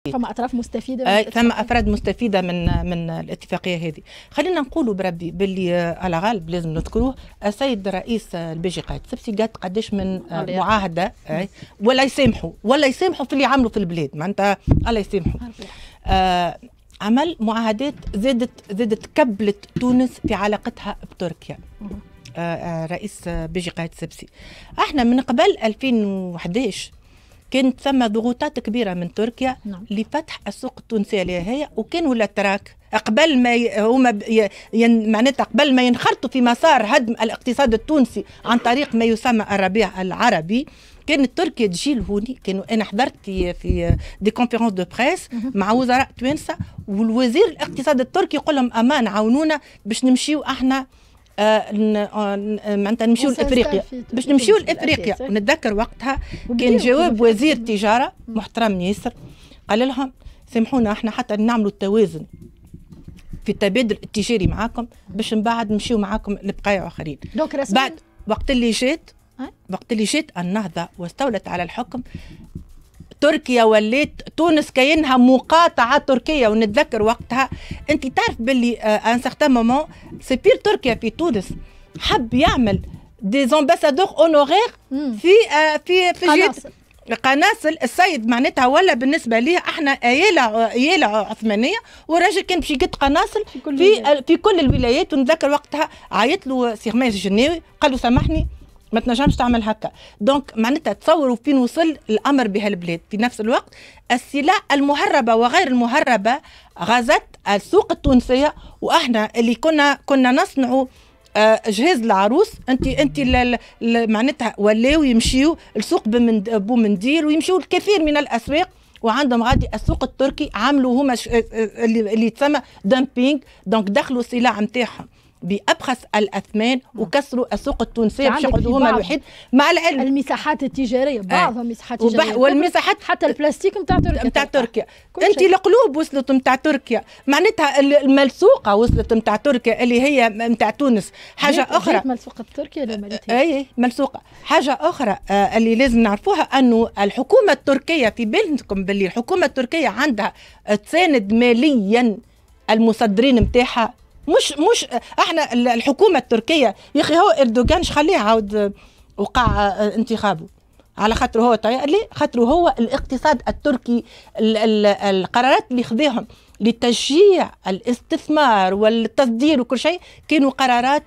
فما اطراف مستفيده ثم افراد مستفيده من الاتفاقيه هذه. خلينا نقولوا بربي باللي على غالب لازم نذكروه السيد رئيس البيجي قايد سبسي قد قداش من معاهده ولا يسامحوا في اللي عملوا في البلاد معناتها الله يسامحوا. عمل معاهدات زادت كبلت تونس في علاقتها بتركيا. رئيس بيجي قايد سبسي احنا من قبل 2011 كانت ثم ضغوطات كبيره من تركيا لفتح السوق التونسيه اللي هي وكانوا الاتراك قبل ما هما معناتها قبل ما ينخرطوا في مسار هدم الاقتصاد التونسي عن طريق ما يسمى الربيع العربي. كانت تركيا تجي لهوني انا حضرت في دي كونفيرونس دو بريس مع وزراء توانسه والوزير الاقتصاد التركي يقول لهم امان عاونونا باش نمشيو احنا معناتها نمشيو لافريقيا باش نمشيو لافريقيا. ونتذكر وقتها كان جواب وزير التجاره محترم ياسر قال لهم سامحونا احنا حتى نعملوا التوازن في التبادل التجاري معاكم باش من بعد نمشيو معاكم لبقايا اخرين. بعد وقت اللي جات النهضه واستولت على الحكم تركيا ولات تونس كاينها مقاطعه تركيه. ونتذكر وقتها انت تعرف باللي ان سارتان مومون سفير تركيا في تونس حب يعمل دي زامباسادور اونورير في قناصل السيد معناتها ولا بالنسبه ليه احنا اياله عثمانيه والراجل كان باش يقد قناصل في كل الولايات. ونتذكر وقتها عيط له سي غماس الجناوي قال له سامحني ما تنجمش تعمل هكا. دونك معناتها تصوروا فين وصل الامر بهالبلاد. في نفس الوقت السلع المهربه وغير المهربه غزت السوق التونسيه واحنا اللي كنا نصنعوا جهاز العروس انت معناتها ولاو يمشيوا السوق بومندير ويمشيوا الكثير من الاسواق وعندهم غادي السوق التركي عملوا هما اللي تسمى دامبينغ. دونك دخلوا السلع نتاعهم بأبخس الأثمان وكسروا السوق التونسية باش يقعدوا هما الوحيد مع العلم المساحات التجارية بعضها مساحات تجارية والمساحات حتى البلاستيك نتاع تركيا انت القلوب وصلت نتاع تركيا معناتها الملسوقة وصلت نتاع تركيا اللي هي نتاع تونس. حاجة أخرى ملسوقة تركيا ولا اي ملسوقة. حاجة أخرى اللي لازم نعرفوها أنه الحكومة التركية في بالكم باللي الحكومة التركية عندها تساند ماليا المصدرين نتاعها. مش احنا الحكومه التركيه يا اخي هو اردوغان خليه عاود وقع انتخابه على خاطر هو ليه خاطر هو الاقتصاد التركي القرارات اللي خذاهم لتشجيع الاستثمار والتصدير وكل شيء كانوا قرارات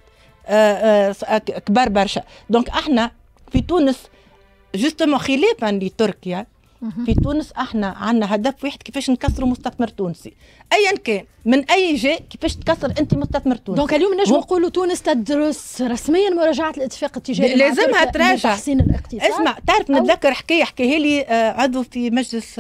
كبار برشا. دونك احنا في تونس جوستومون خلافا لتركيا في تونس احنا عندنا هدف واحد كيفاش نكسروا مستثمر تونسي ايا كان من اي جهه كيفاش تكسر انت مستثمر تونسي. دونك اليوم نجم نقولوا تونس تدرس رسميا مراجعه الاتفاق التجاري لازمها تراجع تحسين الاقتصاد. اسمع تعرف نتذكر حكاها لي عضو في مجلس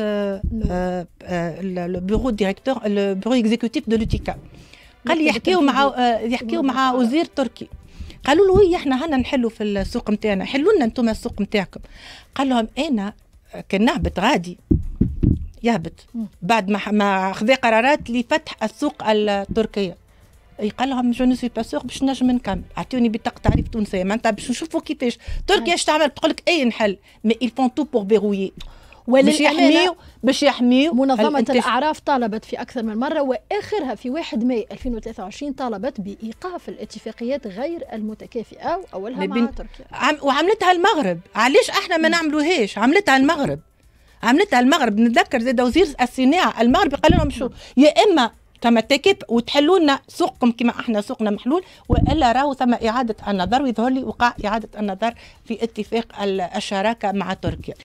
البيرو ديريكتور البيرو اكزيكوتيف دو لوتيكا قال لي يحكيوا مع وزير تركي قالوا له احنا هنا نحلوا في السوق نتاعنا حلوا لنا انتم السوق نتاعكم. قال لهم انا كان نهبط غادي يهبط بعد ما خذ قرارات لفتح السوق التركيه. قال لهم جو نو سوي با سور باش نجم نكمل اعطوني بطاقه تعريف تونسيه معناتها باش نشوفوا كيفاش تركيا اش تعمل. تقول لك اي نحل مي il font tout pour verrouiller باش يحميوا منظمة الأعراف طالبت في أكثر من مرة وآخرها في 1 ماي 2023 طالبت بإيقاف الاتفاقيات غير المتكافئة وأولها مع تركيا وعملتها المغرب. علاش احنا ما نعملوهاش؟ عملتها المغرب. نتذكر زاد وزير الصناعة المغربي قال لهم شو يا إما ثم تكب وتحلوا لنا سوقكم كما احنا سوقنا محلول والا راهو ثم اعاده النظر. ويظهر لي وقع اعاده النظر في اتفاق الشراكه مع تركيا.